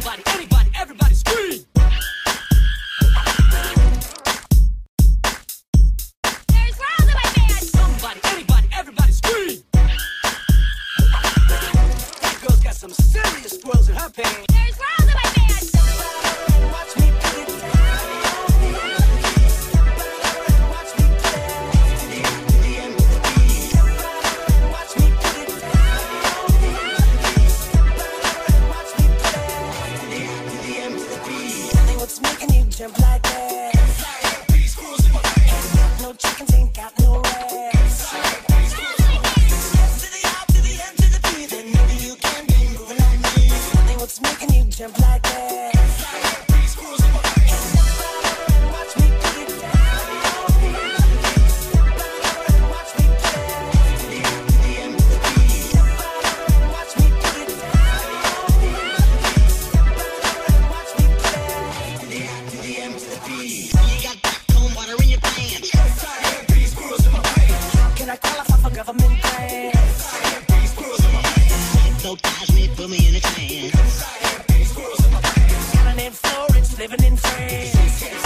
Somebody, anybody, everybody scream. There's squirrels in my pants. Somebody, anybody, everybody scream. That girl's got some serious squirrels in her pants. There's squirrels in my pants. Watch me put it down. Watch me play to the end of the beat. Watch me put it down. Watch me play to the end of the beat. Tell me what's making you jump like that. These squirrels in my pants. No chickens ain't got no rest. To the up, to the end, to the beat. Then maybe you can be moving on me. Tell me what's making you jump like that. These squirrels in my pants. Watch me put it down. Watch me play to the end of the beat. Watch me put it down. Watch me play to the end of the beat. You got backbone water in your pants. These squirrels in my pants. How can I qualify for government grants? These squirrels in my pants. Hypnotize me, put me in a trance. These squirrels in my pants. Got a name Florence, living in France.